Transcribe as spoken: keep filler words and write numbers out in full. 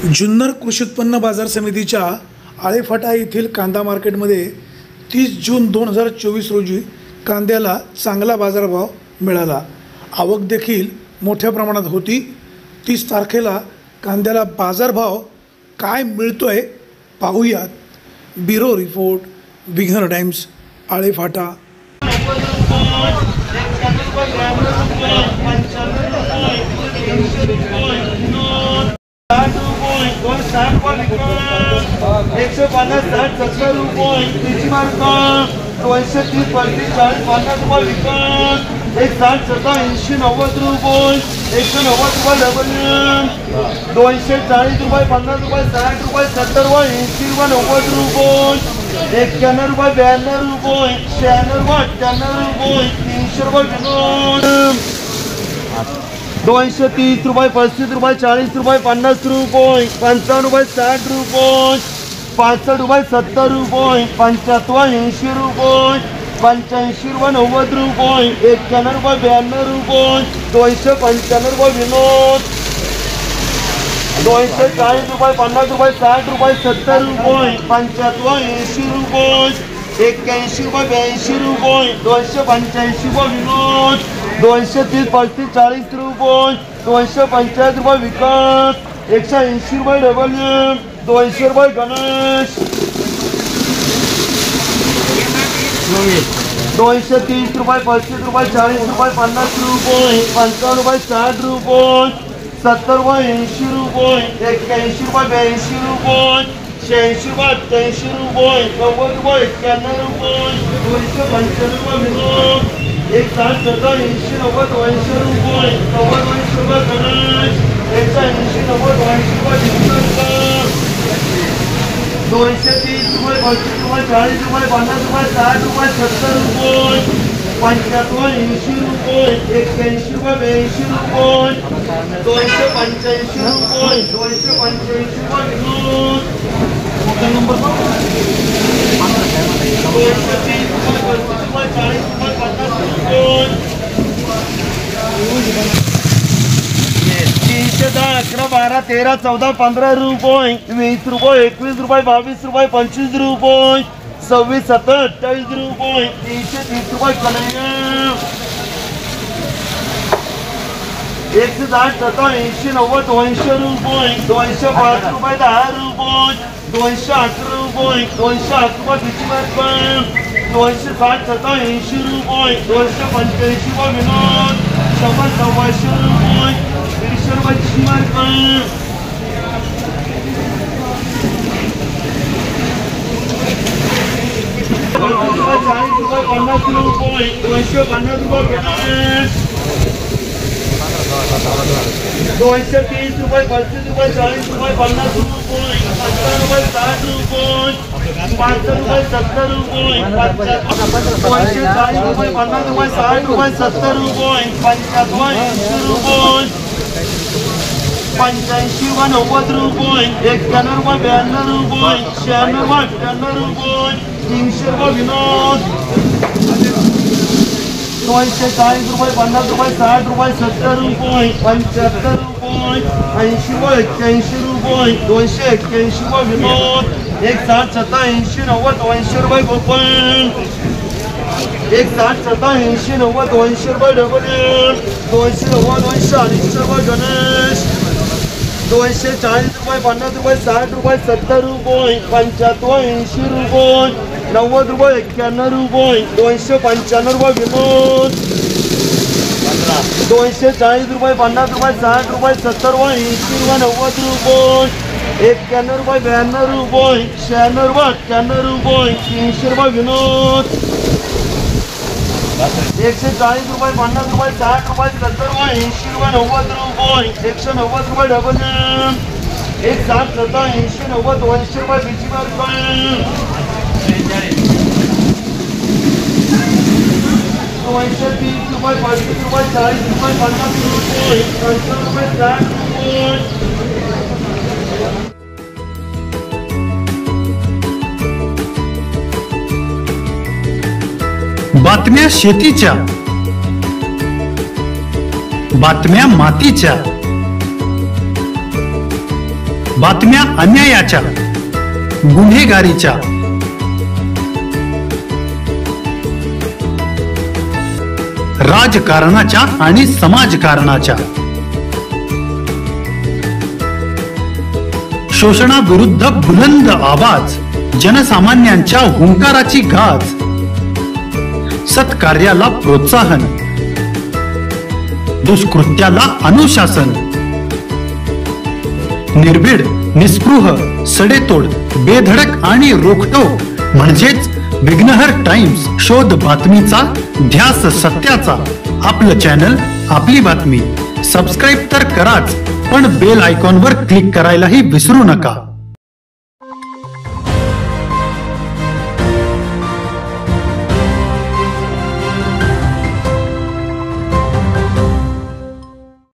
जुन्नर कृषी उत्पन्न बाजार समितीच्या आळेफाटा येथील कांदा मार्केटमध्ये तीस जून दोन हजार चोवीस रोजी कांद्याला चांगला बाजारभाव मिळाला। आवक देखील मोठ्या प्रमाणात होती। तीस तारखेला कांद्याला बाजारभाव काय मिळतोय पाहूयात। ब्युरो रिपोर्ट, विघ्नर टाइम्स, आळेफाटा। एकशे पन्नास साठ सत्तर रुपये तीस मार्क दोनशे तीस पस्तीस चाळीस पन्नास रुपये विकत एक साठ सत्तर ऐंशी नव्वद रुपये एकशे नव्वद रुपये डबल दोनशे चाळीस रुपये पन्नास रुपये साठ रुपये सत्तर रुपये ऐंशी रुपये नव्वद रुपये एक्क्याण्णव रुपये ब्याण्णव रुपये शहाण्णव रुपये अठ्ठ्याण्णव रुपये तीनशे रुपये विनोद दोनशे तीस रुपये पस्तीस रुपये चाळीस रुपये पन्नास रुपये पंचावन्न रुपये साठ रुपये पासष्ट रुपये सत्तर रुपये पंच्याहत्तर ऐंशी रुपये पंच्याऐंशी रुपये नव्वद रुपये एक्क्याण्णव रुपये ब्याण्णव रुपये दोनशे पंच्याण्णव रुपये विनोद दोनशे चाळीस रुपये पन्नास रुपये साठ रुपये सत्तर रुपये पंच्याहत्तर ऐंशी रुपये एक्क्याऐंशी रुपये ब्याऐंशी रुपये दोनशे पंच्याऐंशी रुपये विनोद दोनशे तीस पस्तीस चाळीस रुपये दोनशे पंचाळीस रुपये विकास एकशे ऐंशी रुपये डबल दोनशे रुपये गणेश दोनशे तीस रुपये पस्तीस रुपये चाळीस रुपये पन्नास रुपये पंचावन्न रुपये साठ रुपये सत्तर रुपये ऐंशी रुपये एक्क्याऐंशी रुपये ब्याऐंशी रुपये शहाऐंशी रुपये अठ्ठ्याऐंशी रुपये नव्वद रुपये एक्क्याण्णव रुपये दोनशे पंच्याण्णव रुपये विनोद एक साठ सत्तर ऐंशी नव्वद दोनशे रुपये नव्वद दोनशे रुपये गणेश एकशे ऐंशी नव्वद दोनशे रुपये दोनशे तीस रुपये पस्तीस रुपये चाळीस रुपये पन्नास रुपये साठ रुपये सत्तर रुपये पंच्याहत्तर ऐंशी रुपये एक्क्याऐंशी रुपये ब्याऐंशी रुपये दोनशे पंच्याऐंशी रुपये दोनशे पंच्याऐंशी रुपये विनोद नंबर दोनशे तीस रुपये पस्तीस रुपये चाळीस रुपये पन्नास तीनशे दहा अकरा बारा तेरा चौदा पंधरा रुपये वीस रुपये एकवीस रुपये बावीस रुपये पंचवीस रुपये सव्वीस सत्तर अठ्ठावीस रुपये तीनशे तीस रुपये कन्हैया एकशे साठ सत्तर ऐंशी नव्वद दोनशे रुपये दोनशे पाच रुपये दहा रुपये दोनशे अकरा रुपये दोनशे अकरा रुपये दोनशे साठ सत्तर ऐंशी रुपये दोनशे पंच्याऐंशी रुपये विनोद शंभर सव्वाशे रुपये दीडशे रुपये चिमार्क चाळीस रुपये पन्नास रुपये दोनशे पन्नास रुपये दोनशे तीस रुपये पस्तीस रुपये चाळीस रुपये पन्नास रुपये पंचावन्न रुपये साठ रुपये पाचशे रुपये सत्तर रुपये दोनशे चाळीस रुपये पन्नास रुपये साठ रुपये सत्तर रुपये पंच्याहत्तर ऐंशी रुपये पंच्याऐंशी रुपये नव्वद रुपये एक्क्याण्णव रुपये ब्याण्णव रुपये शहाण्णव रुपये अठ्ठ्याण्णव रुपये तीनशे रुपये विनोद दोनशे चाळीस रुपये पन्नास रुपये साठ रुपये सत्तर रुपये पंच्याहत्तर रुपये ऐंशी रुपये एक्क्याऐंशी रुपये दोनशे एक्क्याऐंशी रुपये विनोद एक साठ सत्तर ऐंशी नव्वद दोनशे रुपये गोपन एक साठ सत्तर ऐंशी नव्वद दोनशे रुपये डबल दोनशे नव्वद दोनशे अडीचशे रुपये गणेश दोनशे चाळीस रुपये पन्नास रुपये साठ रुपये सत्तर रुपये पंच्याहत्तर ऐंशी रुपये नव्वद रुपये एक्क्याण्णव रुपये दोनशे पंच्याण्णव रुपये विनोद दोनशे चाळीस रुपये पन्नास रुपये साठ रुपये सत्तर रुपये ऐंशी रुपये नव्वद रुपये एक्क्याण्णव रुपये ब्याण्णव रुपये शहाण्णव रुपये अठ्ठ्याण्णव रुपये तीनशे रुपये विनोद एकशे चाळीस रुपये पन्नास रुपये साठ रुपये सत्तर रुपये ऐंशी रुपये नव्वद रुपये एकशे नव्वद रुपये डबल एक साठ सत्तर ऐंशी नव्वद दोनशे रुपये बीसी रुपये दोनशे तीस रुपये पस्तीस रुपये चाळीस रुपये पन्नास रुपये पंचावन्न रुपये साठ रुपये बातम्या शेतीच्या, बातम्या मातीच्या, बातम्या अन्यायाच्या, गुन्हेगारीच्या, राजकारणाच्या आणि समाजकारणाच्या, शोषणाविरुद्ध बुलंद आवाज, जनसामान्यांच्या हुंकाराची गाज, सत्कार्याला प्रोत्साहन, दुष्कृत्याला अनुशासन, निर्भीड, निस्पृह, सडेतोड, बेधडक आणि रोखटोक म्हणजेच विघ्नहर टाइम्स. शोध बातमीचा, ध्यास सत्याचा. आपलं चॅनल, आपली बातमी. सबस्क्राईब तर कराच, पण बेल आयकॉनवर क्लिक करायलाही विसरू नका.